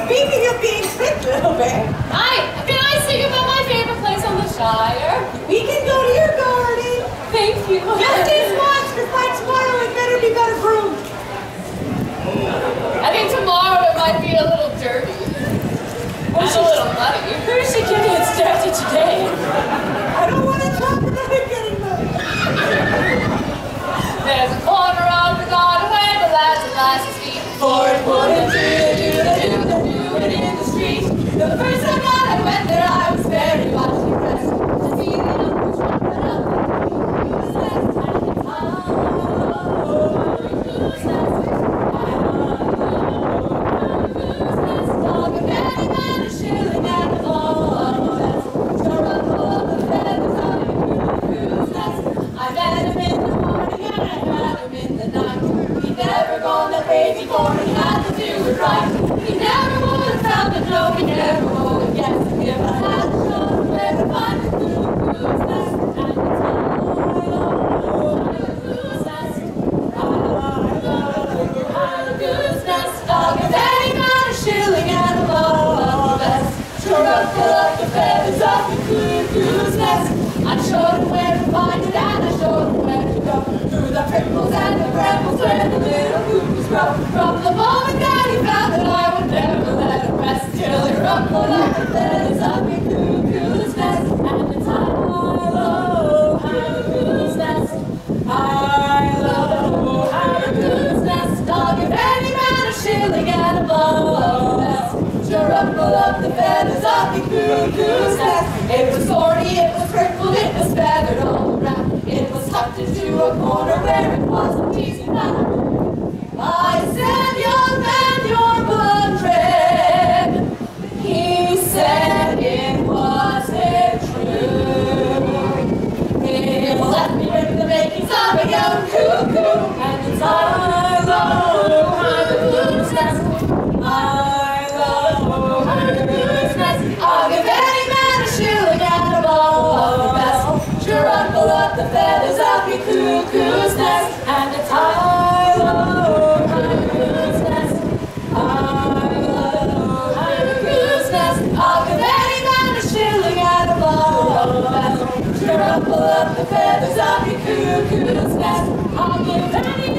Speaking of being tricked, little bear. Can I sing about my favorite place on the Shire? We can go to your garden. Thank you. Just this once, because by tomorrow it better be better groomed. I think tomorrow it might be a little dirty. And a little muddy. Who's she getting it started today? I don't want to talk about it getting muddy. There's a corner of the garden where the lads and lasses meet. For it wouldn't do it in the street. The first time that I went there, I was very much impressed to see the uncles jumping up and who's next at the time. Who's next? Dog and Daddy man a shilling and a ball vest. Sure rumble up the feathers on who's next. I met him in the morning and I had him in the night. He never gone that way before, he had to do it right. He never would have found the no, he never would have guessed. If I had known where to find the who's next at the time. Who's next? Who's next? Dog and Daddy man a shilling and a ball vest. Sure ruffle up the feathers of the cuckoo's nest. I showed him where to find it and I showed him where to go. Through the prickles and the brambles where the little cuckoos grow. From the moment that he found that I would never let him rest till he ruffled up the feathers of the cuckoo's nest. And it's high-low, cuckoo's nest. High-low, cuckoo's nest. Dog and Daddy man a shilling and a ball vest. Sure ruffle up the feathers of the cuckoo's nest. It was thorny, it was freckled, it was feathered all around. It was tucked into a corner where it wasn't easy found. I said, young man, your blood red. He said, it wasn't true. It left me with the makings of a young cuckoo. And it's high-low, cuckoo's nest. High-low, cuckoo's nest. I'll give any man a shilling and a ball vest. Sure ruffle up the feathers of your cuckoo's nest. And it's high-low, cuckoo's nest. High-low, cuckoo's nest. I'll give any man a shilling and a ball vest. Sure ruffle up the feathers of your cuckoo's nest. I'll give any